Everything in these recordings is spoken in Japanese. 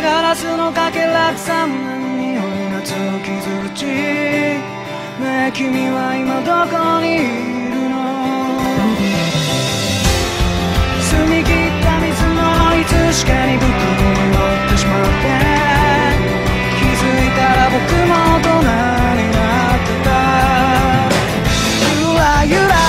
ガラスのかけらくさむ匂いがつきづるち。ねえ君は今どこにいるの。澄み切った水もいつしかに僕に酔ってしまって、気づいたら僕も大人になってた。ゆらゆら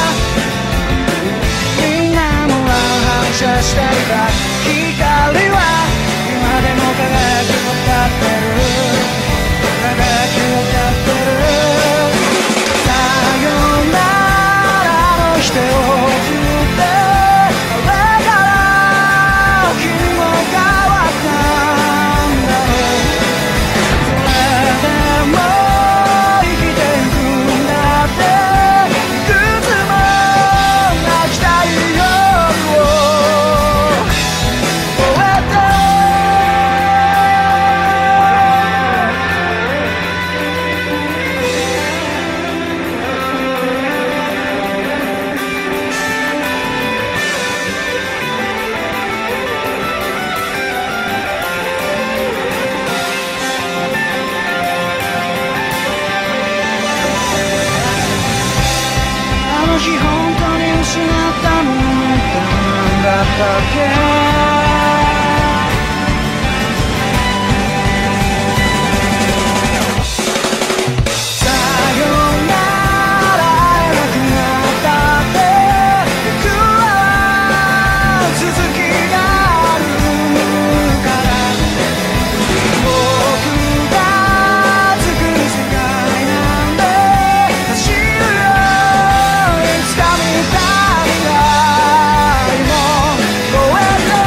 みんなも反射していた光は今でも輝きを立ってる、輝きを立ってる。さよならの人を振ってあれから君も変わったんだろう。それでも生きていくんだって、いくつも泣きたい夜を終えて。あの日本当に失ったものって何だったっけ。さよなら会えなくなったって僕は続きがあるから、僕が作る世界なんで走るよ。いつか見た未来も超えて。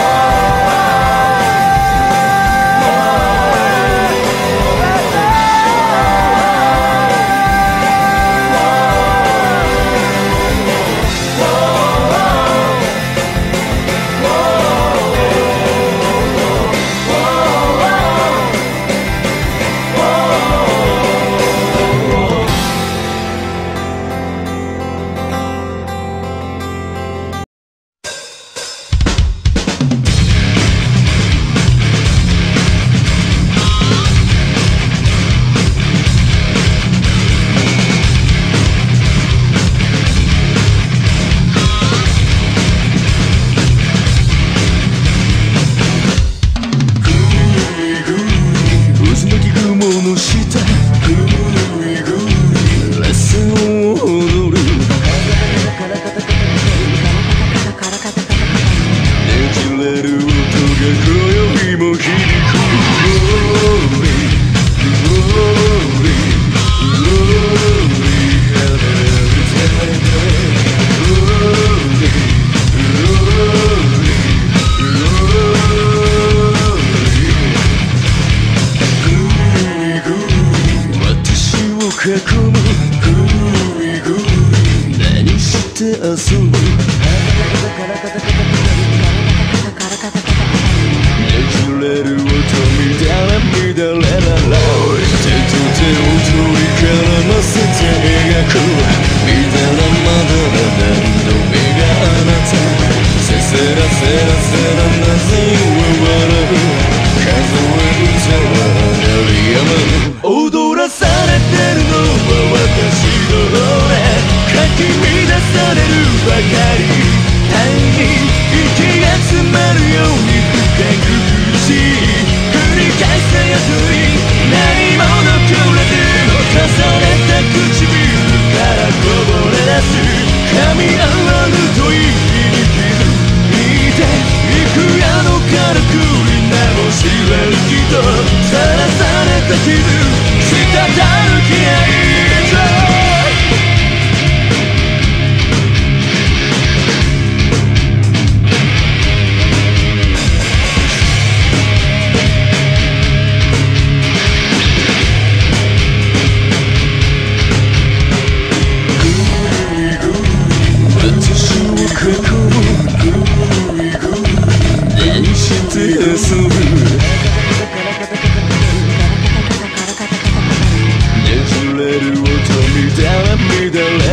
踊らされてるのは私の俺、かき乱されるばかり。単に息が詰まるように深く苦しい。繰り返すように何も残らず重ねた唇からこぼれ出す噛み合わぬと息に気づいていく。あのからくりなも知らぬ人さらされた傷滴る気合ねじれる音みたいな乱れ